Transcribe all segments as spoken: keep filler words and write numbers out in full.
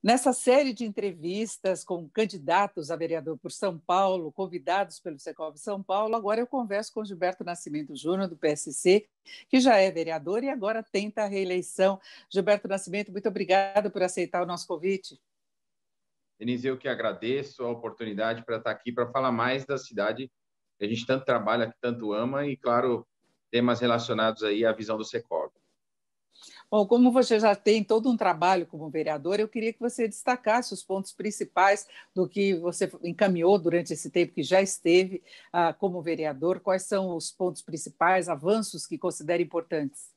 Nessa série de entrevistas com candidatos a vereador por São Paulo, convidados pelo Secov São Paulo, agora eu converso com Gilberto Nascimento Júnior, do P S C, que já é vereador e agora tenta a reeleição. Gilberto Nascimento, muito obrigada por aceitar o nosso convite. Denise, eu que agradeço a oportunidade para estar aqui para falar mais da cidade que a gente tanto trabalha, que tanto ama e, claro, temas relacionados aí à visão do Secov. Bom, como você já tem todo um trabalho como vereador, eu queria que você destacasse os pontos principais do que você encaminhou durante esse tempo que já esteve ah, como vereador. Quais são os pontos principais, avanços que considera importantes?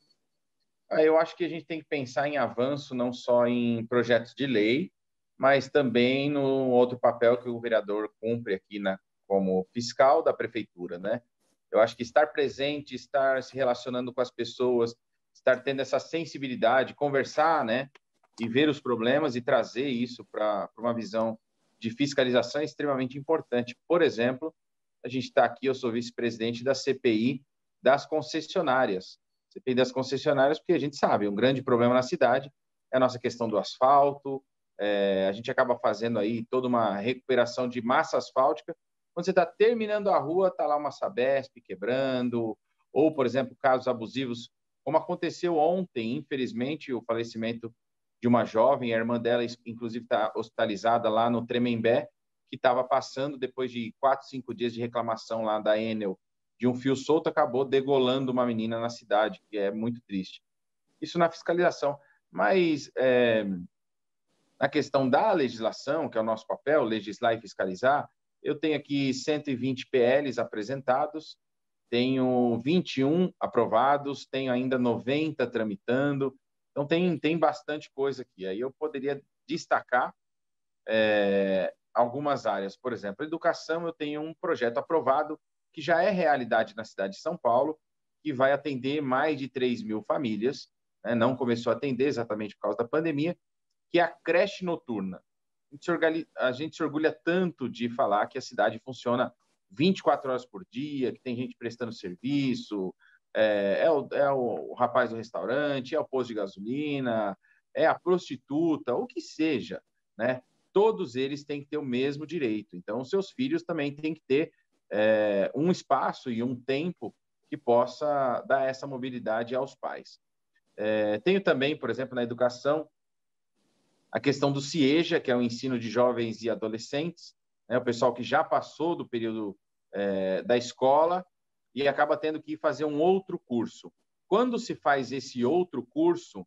Eu acho que a gente tem que pensar em avanço não só em projetos de lei, mas também no outro papel que o vereador cumpre aqui na, como fiscal da prefeitura, né? Eu acho que estar presente, estar se relacionando com as pessoas, estar tendo essa sensibilidade, conversar, né? E ver os problemas e trazer isso para uma visão de fiscalização é extremamente importante. Por exemplo, a gente está aqui, eu sou vice-presidente da C P I das concessionárias. C P I das concessionárias, porque a gente sabe, um grande problema na cidade é a nossa questão do asfalto, é, a gente acaba fazendo aí toda uma recuperação de massa asfáltica. Quando você está terminando a rua, está lá uma Sabesp quebrando, ou, por exemplo, casos abusivos, como aconteceu ontem, infelizmente, o falecimento de uma jovem, a irmã dela, inclusive, está hospitalizada lá no Tremembé, que estava passando, depois de quatro, cinco dias de reclamação lá da Enel, de um fio solto, acabou degolando uma menina na cidade, que é muito triste. Isso na fiscalização. Mas é, na questão da legislação, que é o nosso papel, legislar e fiscalizar, eu tenho aqui cento e vinte P Ls apresentados, tenho vinte e um aprovados, tenho ainda noventa tramitando, então tem, tem bastante coisa aqui. Aí eu poderia destacar é, algumas áreas. Por exemplo, educação, eu tenho um projeto aprovado que já é realidade na cidade de São Paulo, que vai atender mais de três mil famílias, né? Não começou a atender exatamente por causa da pandemia, que é a creche noturna. A gente, se orgulha, a gente se orgulha tanto de falar que a cidade funciona vinte e quatro horas por dia, que tem gente prestando serviço, é, é, o, é o rapaz do restaurante, é o posto de gasolina, é a prostituta, o que seja, né? Todos eles têm que ter o mesmo direito. Então, os seus filhos também têm que ter é, um espaço e um tempo que possa dar essa mobilidade aos pais. É, tenho também, por exemplo, na educação, a questão do CIEJA, que é o ensino de jovens e adolescentes, né, o pessoal que já passou do período é, da escola e acaba tendo que ir fazer um outro curso. Quando se faz esse outro curso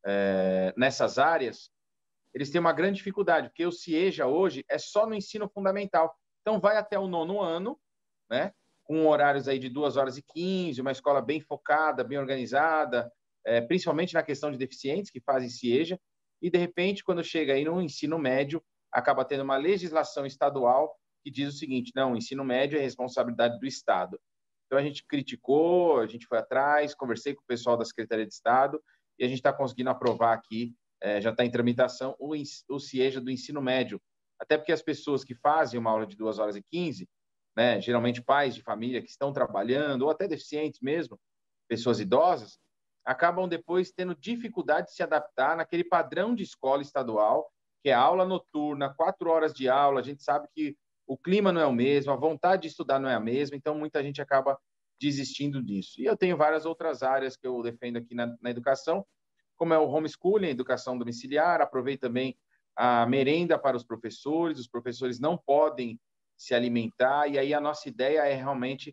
é, nessas áreas, eles têm uma grande dificuldade, porque o CIEJA hoje é só no ensino fundamental. Então, vai até o nono ano, né, com horários aí de duas horas e quinze, uma escola bem focada, bem organizada, é, principalmente na questão de deficientes que fazem CIEJA, e, de repente, quando chega aí no ensino médio, acaba tendo uma legislação estadual que diz o seguinte: não, o ensino médio é responsabilidade do Estado. Então, a gente criticou, a gente foi atrás, conversei com o pessoal da Secretaria de Estado e a gente está conseguindo aprovar aqui, é, já está em tramitação, o, o CIEJA do ensino médio. Até porque as pessoas que fazem uma aula de duas horas e quinze, né, geralmente pais de família que estão trabalhando, ou até deficientes mesmo, pessoas idosas, acabam depois tendo dificuldade de se adaptar naquele padrão de escola estadual, que é aula noturna, quatro horas de aula. A gente sabe que o clima não é o mesmo, a vontade de estudar não é a mesma, então muita gente acaba desistindo disso. E eu tenho várias outras áreas que eu defendo aqui na, na educação, como é o homeschooling, a educação domiciliar. Aproveito também a merenda para os professores, os professores não podem se alimentar, e aí a nossa ideia é realmente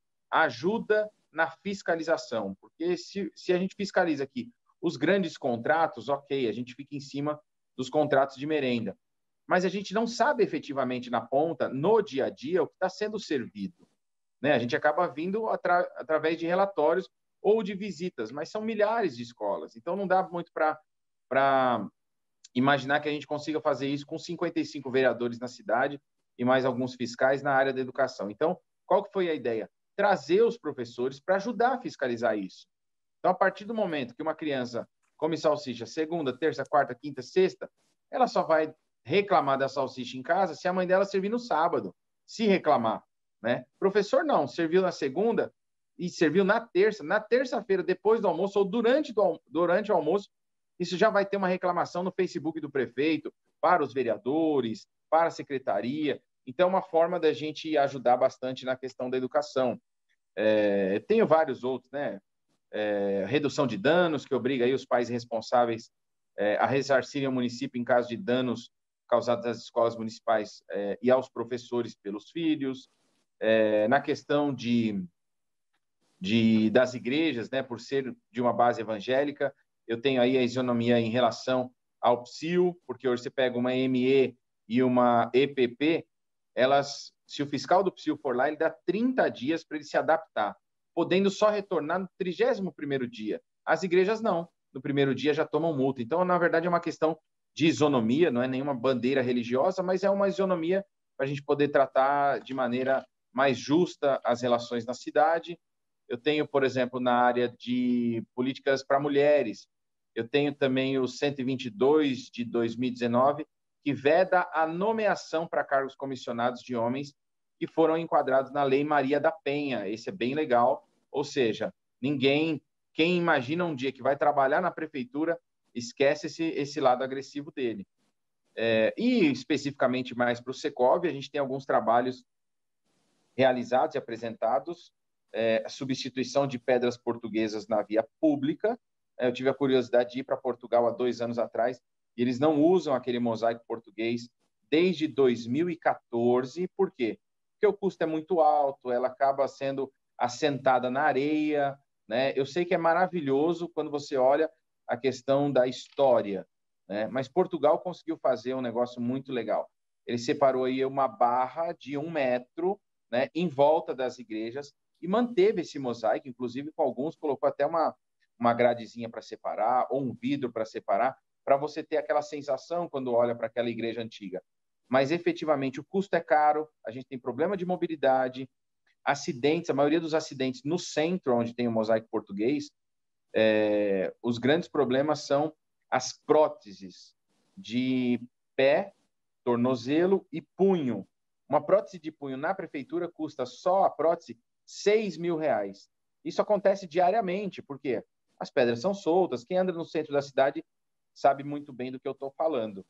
ajuda na fiscalização, porque se, se a gente fiscaliza aqui os grandes contratos, ok, a gente fica em cima dos contratos de merenda, mas a gente não sabe efetivamente na ponta, no dia a dia, o que está sendo servido, né? A gente acaba vindo atra, através de relatórios ou de visitas, mas são milhares de escolas, então não dá muito para imaginar que a gente consiga fazer isso com cinquenta e cinco vereadores na cidade e mais alguns fiscais na área da educação. Então, qual que foi a ideia? Trazer os professores para ajudar a fiscalizar isso. Então, a partir do momento que uma criança come salsicha segunda, terça, quarta, quinta, sexta, ela só vai reclamar da salsicha em casa se a mãe dela servir no sábado, se reclamar, né? Professor não, serviu na segunda e serviu na terça, na terça-feira, depois do almoço ou durante, do, durante o almoço, isso já vai ter uma reclamação no Facebook do prefeito para os vereadores, para a secretaria. Então, é uma forma da gente ajudar bastante na questão da educação. É, tenho vários outros, né? É, redução de danos, que obriga aí os pais responsáveis é, a ressarcirem o município em caso de danos causados às escolas municipais é, e aos professores pelos filhos. É, na questão de, de, das igrejas, né, por ser de uma base evangélica, eu tenho aí a isonomia em relação ao P S I U, porque hoje você pega uma M E e uma E P P, elas, se o fiscal do P S I U for lá, ele dá trinta dias para ele se adaptar, podendo só retornar no trigésimo primeiro dia. As igrejas não, no primeiro dia já tomam multa. Então, na verdade, é uma questão de isonomia, não é nenhuma bandeira religiosa, mas é uma isonomia para a gente poder tratar de maneira mais justa as relações na cidade. Eu tenho, por exemplo, na área de políticas para mulheres, eu tenho também o cento e vinte e dois de dois mil e dezenove, que veda a nomeação para cargos comissionados de homens que foram enquadrados na Lei Maria da Penha. Esse é bem legal, ou seja, ninguém, quem imagina um dia que vai trabalhar na prefeitura, esquece esse, esse lado agressivo dele. É, e especificamente mais para o Secov, a gente tem alguns trabalhos realizados e apresentados, é, a substituição de pedras portuguesas na via pública. Eu tive a curiosidade de ir para Portugal há dois anos atrás, e eles não usam aquele mosaico português desde dois mil e quatorze. Por quê? Porque o custo é muito alto, ela acaba sendo assentada na areia, né? Eu sei que é maravilhoso quando você olha a questão da história, né? Mas Portugal conseguiu fazer um negócio muito legal. Ele separou aí uma barra de um metro, né, em volta das igrejas, e manteve esse mosaico, inclusive com alguns colocou até uma, uma gradezinha para separar, ou um vidro para separar, para você ter aquela sensação quando olha para aquela igreja antiga. Mas, efetivamente, o custo é caro, a gente tem problema de mobilidade, acidentes, a maioria dos acidentes no centro, onde tem o mosaico português, é, os grandes problemas são as próteses de pé, tornozelo e punho. Uma prótese de punho na prefeitura custa só a prótese seis mil reais. Isso acontece diariamente, porque as pedras são soltas. Quem anda no centro da cidade sabe muito bem do que eu estou falando.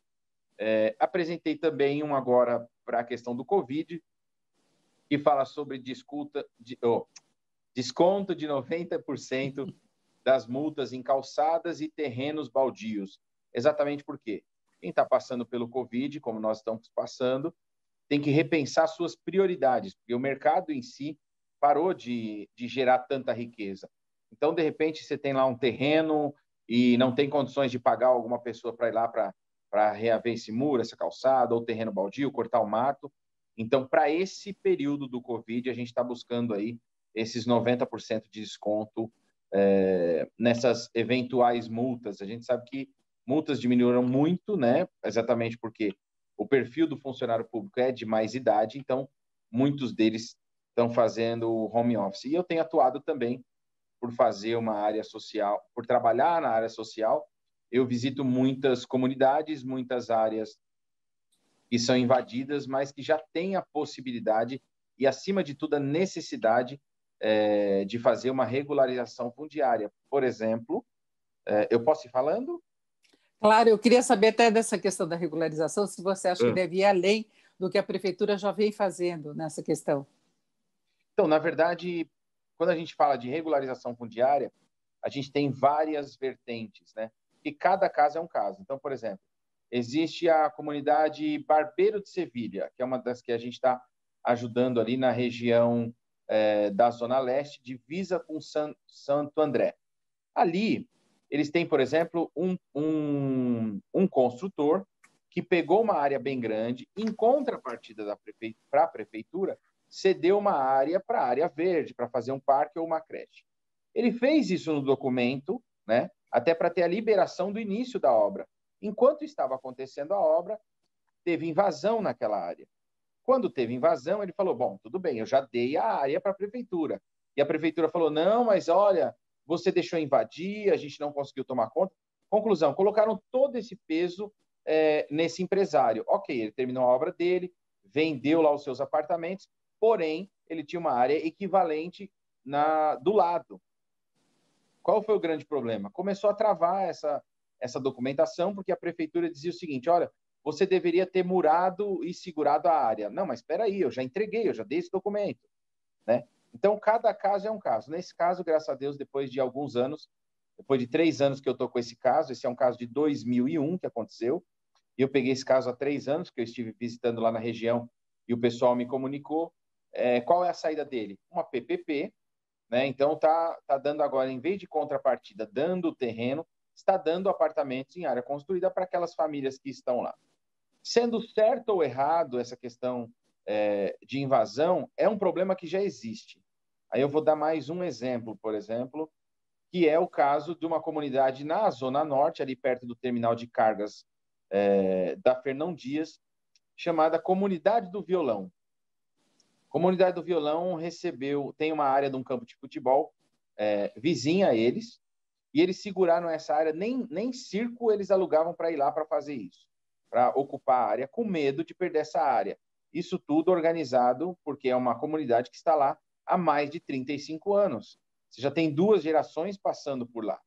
É, apresentei também um agora para a questão do Covid, que fala sobre desculta, de, oh, desconto de noventa por cento das multas em calçadas e terrenos baldios. Exatamente por quê? Quem está passando pelo Covid, como nós estamos passando, tem que repensar suas prioridades, porque o mercado em si parou de, de gerar tanta riqueza. Então, de repente, você tem lá um terreno e não tem condições de pagar alguma pessoa para ir lá para reaver esse muro, essa calçada, ou terreno baldio, cortar o mato. Então, para esse período do Covid, a gente está buscando aí esses noventa por cento de desconto é, nessas eventuais multas. A gente sabe que multas diminuíram muito, né? Exatamente porque o perfil do funcionário público é de mais idade, então muitos deles estão fazendo home office. E eu tenho atuado também por fazer uma área social, por trabalhar na área social. Eu visito muitas comunidades, muitas áreas que são invadidas, mas que já têm a possibilidade e, acima de tudo, a necessidade é, de fazer uma regularização fundiária. Por exemplo, é, eu posso ir falando? Claro, eu queria saber até dessa questão da regularização, se você acha que deve ir além do que a prefeitura já vem fazendo nessa questão. Então, na verdade, quando a gente fala de regularização fundiária, a gente tem várias vertentes, né? E cada caso é um caso. Então, por exemplo, existe a comunidade Barbeiro de Sevilha, que é uma das que a gente está ajudando ali na região é, da Zona Leste, divisa com San, Santo André. Ali, eles têm, por exemplo, um, um, um construtor que pegou uma área bem grande, em contrapartida para a prefeitura, cedeu uma área para a área verde, para fazer um parque ou uma creche. Ele fez isso no documento, né, até para ter a liberação do início da obra. Enquanto estava acontecendo a obra, teve invasão naquela área. Quando teve invasão, ele falou, bom, tudo bem, eu já dei a área para a prefeitura. E a prefeitura falou, não, mas olha, você deixou invadir, a gente não conseguiu tomar conta. Conclusão, colocaram todo esse peso é, nesse empresário. Ok, ele terminou a obra dele, vendeu lá os seus apartamentos, porém, ele tinha uma área equivalente na, do lado. Qual foi o grande problema? Começou a travar essa, essa documentação, porque a prefeitura dizia o seguinte, olha, você deveria ter murado e segurado a área. Não, mas espera aí, eu já entreguei, eu já dei esse documento, né? Então, cada caso é um caso. Nesse caso, graças a Deus, depois de alguns anos, depois de três anos que eu estou com esse caso, esse é um caso de dois mil e um que aconteceu, e eu peguei esse caso há três anos, que eu estive visitando lá na região, e o pessoal me comunicou. É, qual é a saída dele? Uma P P P, né? Então, está tá dando agora, em vez de contrapartida, dando o terreno, está dando apartamentos em área construída para aquelas famílias que estão lá. Sendo certo ou errado essa questão é, de invasão, é um problema que já existe. Aí eu vou dar mais um exemplo, por exemplo, que é o caso de uma comunidade na Zona Norte, ali perto do terminal de cargas é, da Fernão Dias, chamada Comunidade do Violão. Comunidade do Violão recebeu, tem uma área de um campo de futebol é, vizinha a eles, e eles seguraram essa área, nem, nem circo eles alugavam para ir lá para fazer isso, para ocupar a área, com medo de perder essa área. Isso tudo organizado porque é uma comunidade que está lá há mais de trinta e cinco anos. Você já tem duas gerações passando por lá.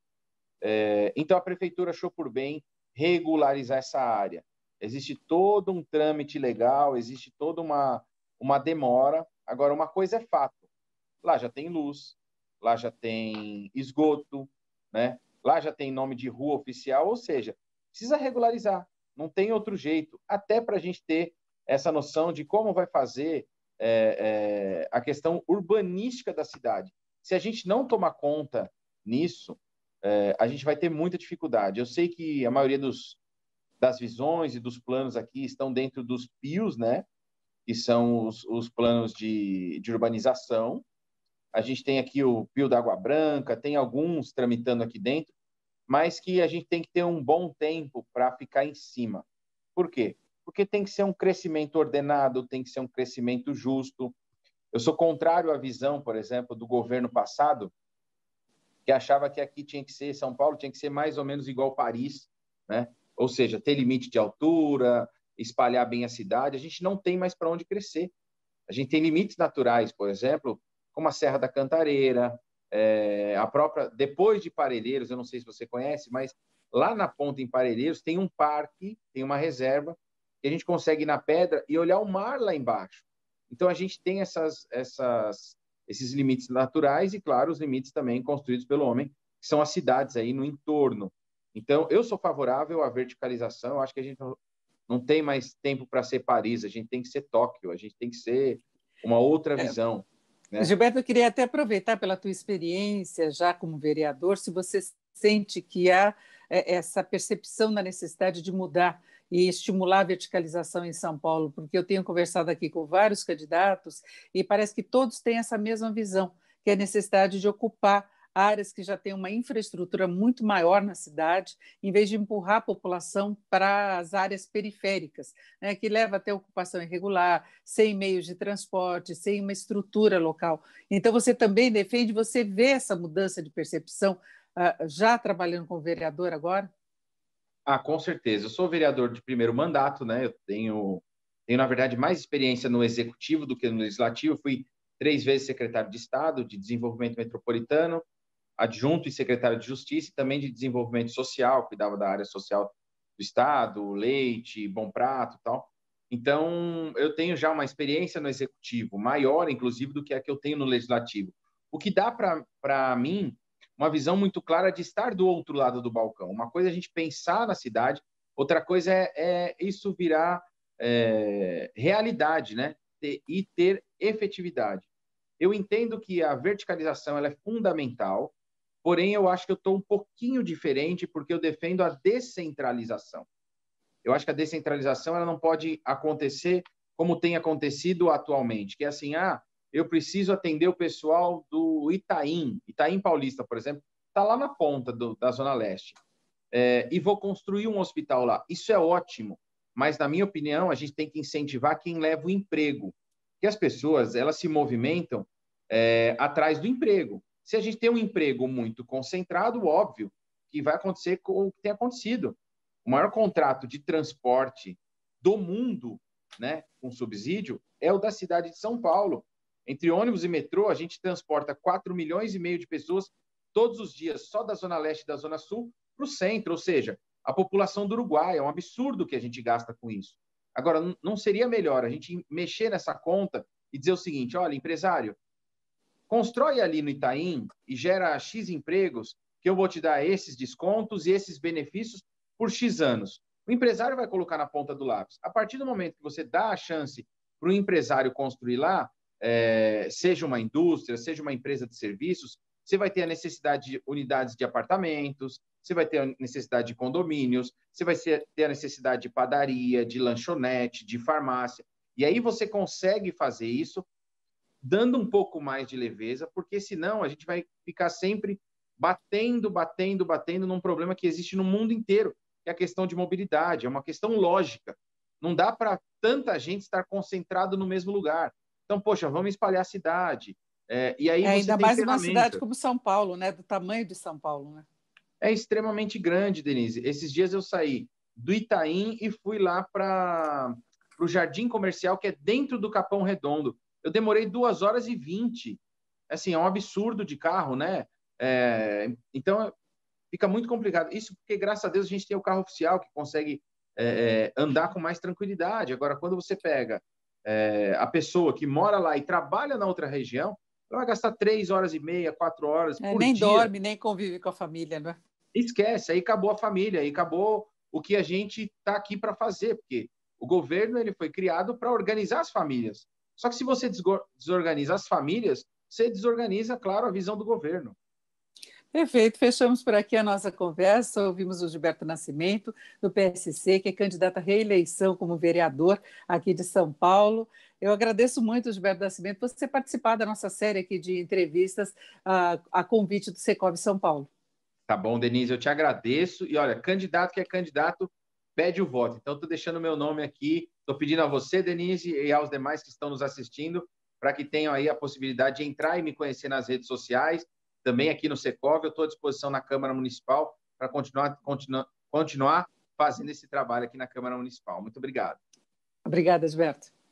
É, então, a prefeitura achou por bem regularizar essa área. Existe todo um trâmite legal, existe toda uma, uma demora. Agora, uma coisa é fato. Lá já tem luz, lá já tem esgoto, né? Lá já tem nome de rua oficial, ou seja, precisa regularizar. Não tem outro jeito, até para a gente ter essa noção de como vai fazer é, é, a questão urbanística da cidade. Se a gente não tomar conta nisso, é, a gente vai ter muita dificuldade. Eu sei que a maioria dos, das visões e dos planos aqui estão dentro dos P I Os, né? Que são os, os planos de, de urbanização. A gente tem aqui o P I O da Água Branca, tem alguns tramitando aqui dentro, mas que a gente tem que ter um bom tempo para ficar em cima. Por quê? Porque tem que ser um crescimento ordenado, tem que ser um crescimento justo. Eu sou contrário à visão, por exemplo, do governo passado, que achava que aqui tinha que ser, São Paulo tinha que ser mais ou menos igual Paris, né? Ou seja, ter limite de altura, espalhar bem a cidade. A gente não tem mais para onde crescer. A gente tem limites naturais, por exemplo, como a Serra da Cantareira, é, a própria, depois de Parelheiros, eu não sei se você conhece, mas lá na ponta em Parelheiros tem um parque, tem uma reserva, que a gente consegue ir na pedra e olhar o mar lá embaixo. Então, a gente tem essas, essas, esses limites naturais e, claro, os limites também construídos pelo homem, que são as cidades aí no entorno. Então, eu sou favorável à verticalização, eu acho que a gente não, não tem mais tempo para ser Paris, a gente tem que ser Tóquio, a gente tem que ser uma outra visão. É. Né? Gilberto, eu queria até aproveitar pela tua experiência já como vereador, se você sente que há essa percepção da necessidade de mudar e estimular a verticalização em São Paulo, porque eu tenho conversado aqui com vários candidatos e parece que todos têm essa mesma visão, que é a necessidade de ocupar áreas que já têm uma infraestrutura muito maior na cidade, em vez de empurrar a população para as áreas periféricas, né, que leva até ocupação irregular, sem meios de transporte, sem uma estrutura local. Então, você também defende, você vê essa mudança de percepção uh, já trabalhando como vereador agora? Ah, com certeza. Eu sou vereador de primeiro mandato, né? Eu tenho, tenho, na verdade, mais experiência no executivo do que no legislativo. Fui três vezes secretário de Estado de Desenvolvimento Metropolitano, adjunto e secretário de Justiça e também de Desenvolvimento Social, cuidava da área social do Estado, leite, Bom Prato e tal. Então, eu tenho já uma experiência no executivo, maior, inclusive, do que a que eu tenho no legislativo. O que dá para mim uma visão muito clara de estar do outro lado do balcão. Uma coisa é a gente pensar na cidade, outra coisa é, é isso virar é, realidade, né? E ter efetividade. Eu entendo que a verticalização ela é fundamental, porém eu acho que eu estou um pouquinho diferente porque eu defendo a descentralização. Eu acho que a descentralização ela não pode acontecer como tem acontecido atualmente, que é assim, ah, eu preciso atender o pessoal do Itaim, Itaim Paulista, por exemplo, está lá na ponta do, da Zona Leste, é, e vou construir um hospital lá. Isso é ótimo, mas, na minha opinião, a gente tem que incentivar quem leva o emprego, porque as pessoas elas se movimentam é, atrás do emprego. Se a gente tem um emprego muito concentrado, óbvio que vai acontecer com o que tem acontecido. O maior contrato de transporte do mundo, né, com subsídio, é o da cidade de São Paulo. Entre ônibus e metrô, a gente transporta quatro milhões e meio de pessoas todos os dias, só da Zona Leste e da Zona Sul, para o centro. Ou seja, a população do Uruguai. É um absurdo o que a gente gasta com isso. Agora, não seria melhor a gente mexer nessa conta e dizer o seguinte: olha, empresário, constrói ali no Itaim e gera X empregos, que eu vou te dar esses descontos e esses benefícios por X anos. O empresário vai colocar na ponta do lápis. A partir do momento que você dá a chance para o empresário construir lá, é, seja uma indústria, seja uma empresa de serviços, você vai ter a necessidade de unidades de apartamentos, você vai ter a necessidade de condomínios, você vai ter a necessidade de padaria, de lanchonete, de farmácia. E aí você consegue fazer isso dando um pouco mais de leveza, porque senão a gente vai ficar sempre batendo, batendo, batendo num problema que existe no mundo inteiro, que é a questão de mobilidade, é uma questão lógica. Não dá para tanta gente estar concentrado no mesmo lugar. Então, poxa, vamos espalhar a cidade. É, e aí é, você ainda tem mais uma cidade ferramenta. como São Paulo, né? Do tamanho de São Paulo, né? É extremamente grande, Denise. Esses dias eu saí do Itaim e fui lá para o Jardim Comercial, que é dentro do Capão Redondo. Eu demorei duas horas e vinte. Assim, é um absurdo de carro, né? É, então, fica muito complicado. Isso porque, graças a Deus, a gente tem o carro oficial que consegue é, andar com mais tranquilidade. Agora, quando você pega é, a pessoa que mora lá e trabalha na outra região, ela vai gastar três horas e meia, quatro horas É, por nem dia. dorme, nem convive com a família, né? Esquece, aí acabou a família, aí acabou o que a gente está aqui para fazer, porque o governo ele foi criado para organizar as famílias. Só que se você desorganiza as famílias, você desorganiza, claro, a visão do governo. Perfeito, fechamos por aqui a nossa conversa. Ouvimos o Gilberto Nascimento, do P S C, que é candidato à reeleição como vereador aqui de São Paulo. Eu agradeço muito, Gilberto Nascimento, por você participar da nossa série aqui de entrevistas a, a convite do Secov São Paulo. Tá bom, Denise, eu te agradeço. E olha, candidato que é candidato, pede o voto. Então, estou deixando meu nome aqui, estou pedindo a você, Denise, e aos demais que estão nos assistindo, para que tenham aí a possibilidade de entrar e me conhecer nas redes sociais, também aqui no Secov. Eu estou à disposição na Câmara Municipal para continuar, continuar, continuar fazendo esse trabalho aqui na Câmara Municipal. Muito obrigado. Obrigada, Gilberto.